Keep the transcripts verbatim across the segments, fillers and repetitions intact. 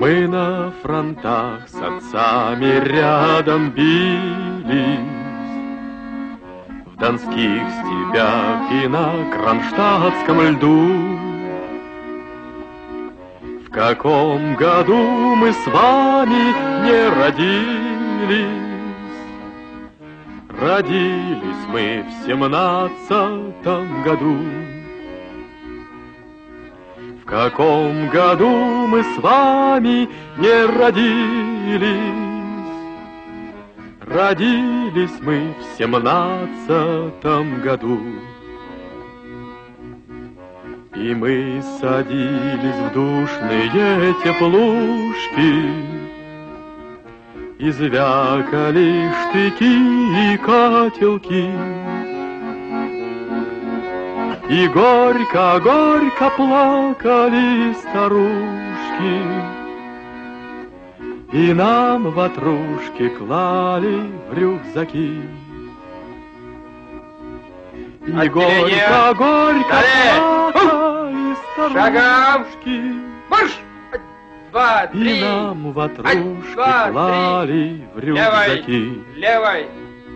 Мы на фронтах с отцами рядом бились, в донских степях и на кронштадтском льду. В каком году мы с вами не родились? Родились мы в семнадцатом году. В каком году мы с вами не родились? Родились мы в семнадцатом году. И мы садились в душные теплушки, и звякали штыки и котелки. И горько-горько плакали старушки, и нам ватрушки клали в рюкзаки. И горько-горько плакали старушки, Два, три. И нам ватрушки клали в рюкзаки. Левой, левой.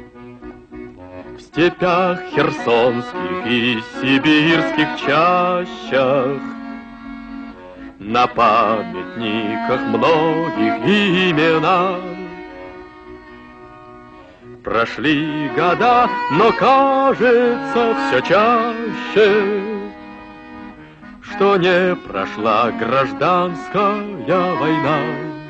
В степях херсонских и сибирских чащах, на памятниках многих именах. Прошли года, но кажется все чаще, что не прошла гражданская война.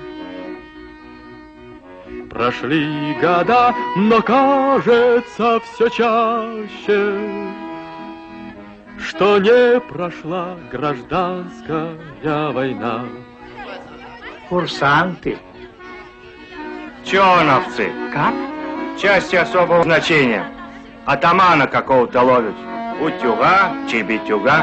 Прошли года, но кажется все чаще, что не прошла гражданская война. Курсанты. Чоновцы. Как? Части особого значения. Атамана какого-то ловят. Утюга, чебетюга.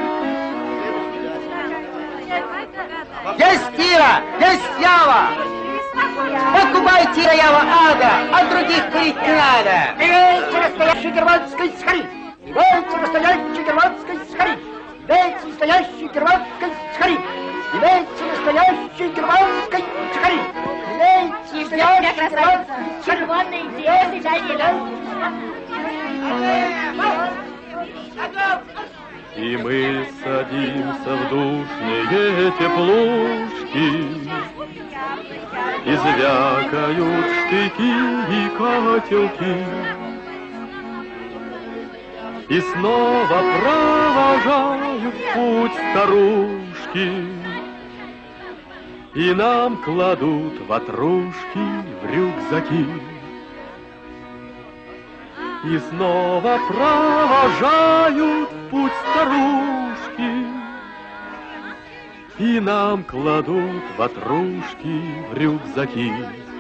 Есть Тира, есть Ява! Покупайте Ява ада, от других курить не надо! Имейте настоящий германский схарит! Имейте настоящий германский схарит! Имейте настоящий германский схарит! Имейте настоящий германский схарит! Имейте настоящий германский червонные дети, И мы садимся в душные теплушки, и звякают штыки и котелки, и снова провожают в путь старушки, и нам кладут ватрушки в рюкзаки. И снова провожают в путь старушки, и нам кладут ватрушки в рюкзаки.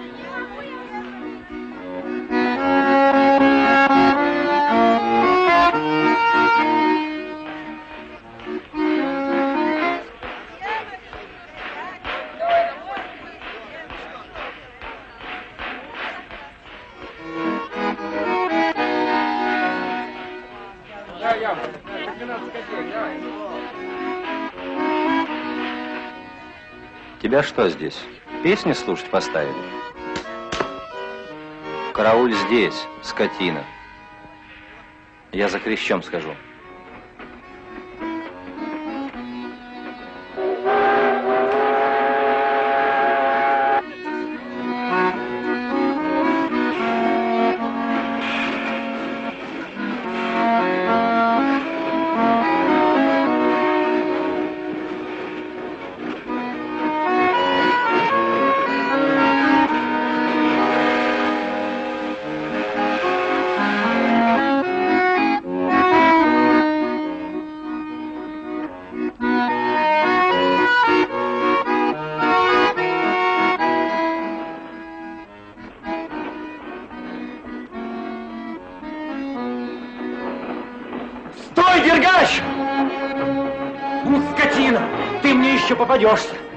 Тебя что здесь? Песни слушать поставили? Карауль здесь, скотина. Я за Крещом схожу. Стой, Дергач! Ну, скотина, ты мне еще попадешься.